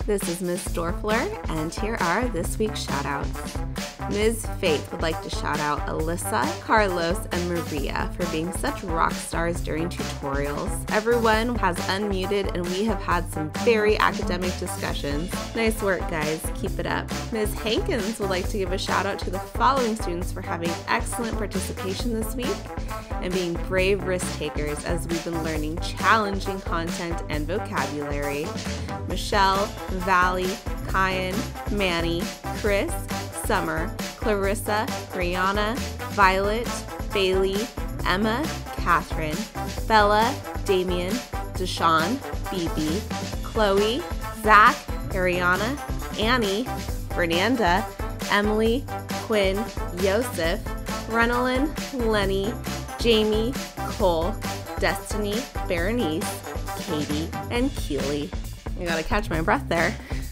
This is Ms. Dorfler, and here are this week's shout-outs. Ms. Faith would like to shout out Alyssa, Carlos, and Maria for being such rock stars during tutorials. Everyone has unmuted, and we have had some very academic discussions. Nice work, guys. Keep it up. Ms. Hankins would like to give a shout-out to the following students for having excellent participation this week and being brave risk takers as we've been learning challenging content and vocabulary. Michelle, Valley, Kyan, Manny, Chris, Summer, Clarissa, Brianna, Violet, Bailey, Emma, Catherine, Bella, Damien, Deshawn, Phoebe, Chloe, Zach, Ariana, Annie, Fernanda, Emily, Quinn, Yosef, Renalyn, Lenny, Jamie, Cole, Destiny, Berenice, Katie, and Keely. I gotta catch my breath there.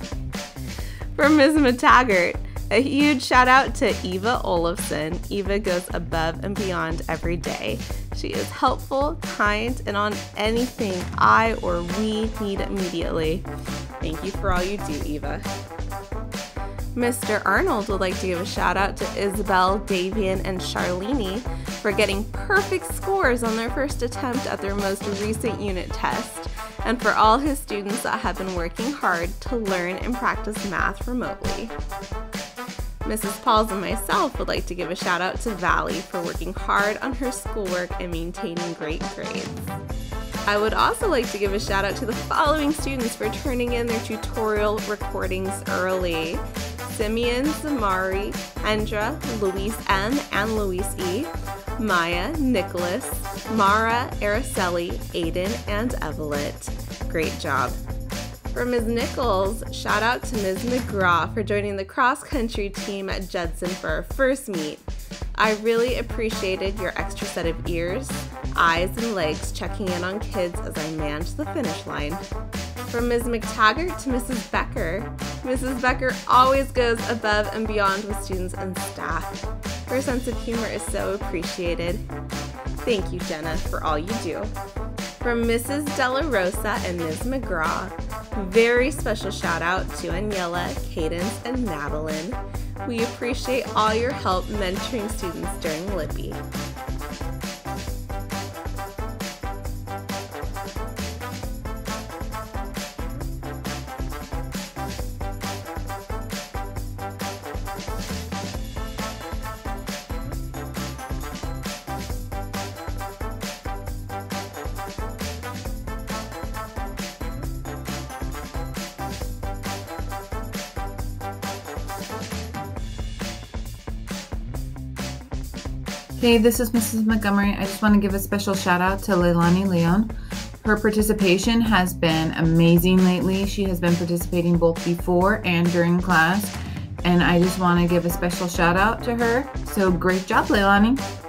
From Ms. McTaggart, a huge shout out to Eva Olafson. Eva goes above and beyond every day. She is helpful, kind, and on anything I or we need immediately. Thank you for all you do, Eva. Mr. Arnold would like to give a shout out to Isabel, Davian, and Charlene for getting perfect scores on their first attempt at their most recent unit test, and for all his students that have been working hard to learn and practice math remotely. Mrs. Pauls and myself would like to give a shout out to Valley for working hard on her schoolwork and maintaining great grades. I would also like to give a shout out to the following students for turning in their tutorial recordings early: Simeon, Zamari, Kendra, Luis M, and Luis E, Maya, Nicholas, Mara, Araceli, Aiden, and Evelyn. Great job. For Ms. Nichols, shout out to Ms. McGraw for joining the cross-country team at Judson for our first meet. I really appreciated your extra set of ears, eyes, and legs checking in on kids as I manned the finish line. From Ms. McTaggart to Mrs. Becker, Mrs. Becker always goes above and beyond with students and staff. Her sense of humor is so appreciated. Thank you, Jenna, for all you do. From Mrs. Della Rosa and Ms. McGraw, very special shout out to Aniela, Cadence, and Madeline. We appreciate all your help mentoring students during Lippy. Hey, this is Mrs. Montgomery. I just want to give a special shout out to Leilani Leon. Her participation has been amazing lately. She has been participating both before and during class, and I just want to give a special shout out to her. So great job, Leilani.